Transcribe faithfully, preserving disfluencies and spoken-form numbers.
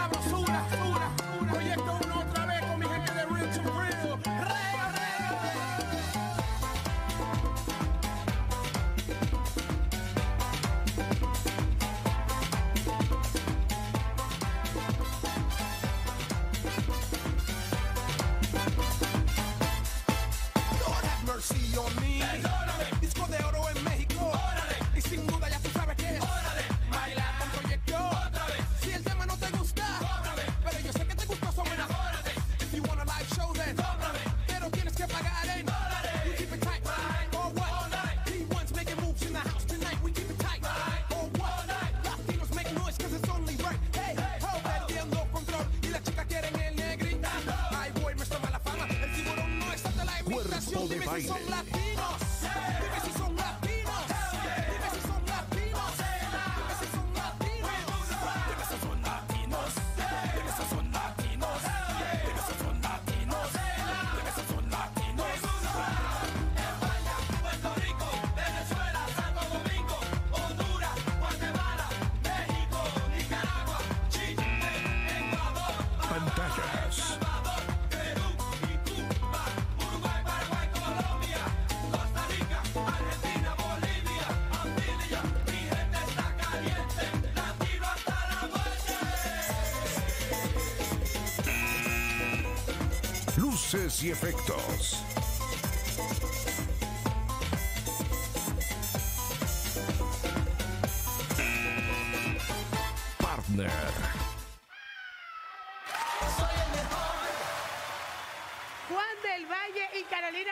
sabrosura, pura, pura. Proyecto uno otra vez con mi gente de Real to Real. Rega, rega. Lord have mercy on me. Perdóname. Disco de oro en México. Órale. Y sin duda ya tú sabes que es. Órale. Baila con proyecto. Otra vez. Si el tema no te gusta. Otra vez. Pero yo sé que te gustó, so enamórate. If you want a live show then. Otra vez. Pero tienes que pagar en dólares. We keep it tight. Right. Or what? All night. He wants making moves in the house tonight. We keep it tight. Right. Or what? All night. Latinos make noise cause it's only right. Hey, hey. How perdiendo control. Y las chicas quieren el negrita. Ay, boy, me está mala fama. El tiburón no está de la imitación. Dime si son latinos. Dime si son latinos. Dime si son latinos. Dime si son latinos. Dime si son latinos. Dime si son latinos. Dime si son latinos. Dime si son latinos. España, Puerto Rico, Venezuela, Santo Domingo, Honduras, Guatemala, México, Nicaragua, Chile, Ecuador, Pantallas. Salvador, Perú y Cuba, Uruguay, Paraguay, Colombia, Costa Rica, Argentina, Bolivia, Antillas, mi gente está caliente, latino hasta la muerte. Luces y efectos. Partner. Juan del Valle y Carolina.